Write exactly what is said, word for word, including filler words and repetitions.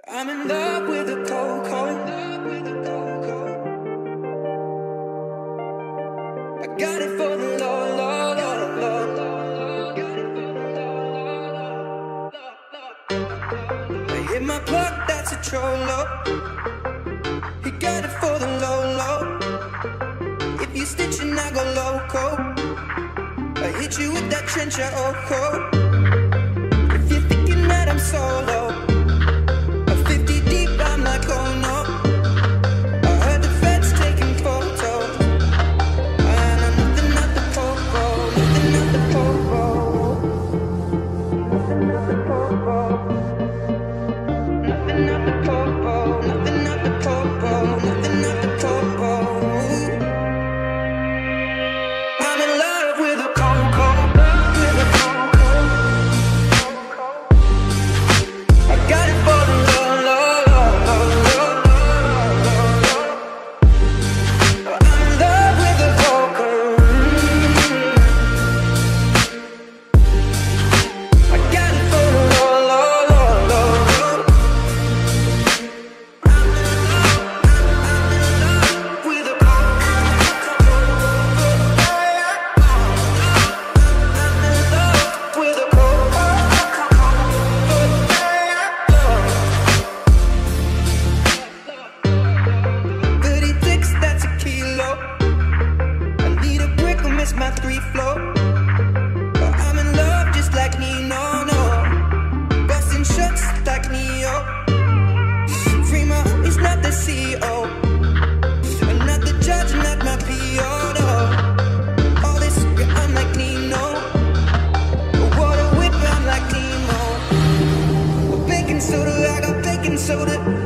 I'm in love with a Coco. I got it for the low, low, low, low. I hit my plug, that's a trollo. He got it for the low, low. If you stitching, I go loco. I hit you with that trencher, oh, oh. If you're thinking that I'm solo, fifty deep, I'm like, oh no. I heard the feds taking photos. I know nothing at the Coco, nothing at the Coco. Nothing at the Coco. Nothing at the Coco, nothing at the Coco, nothing at the Coco. I'm in love with a Coco, with a Coco. I got it for the love. My three flow, but I'm in love just like Nino, no. Busting shots like Neo. Free my he's not the C E O, I'm not the judge, not my P O, no. All this, yeah, I'm like Nino. Water whip, I'm like Nemo. Baking soda, I got baking soda.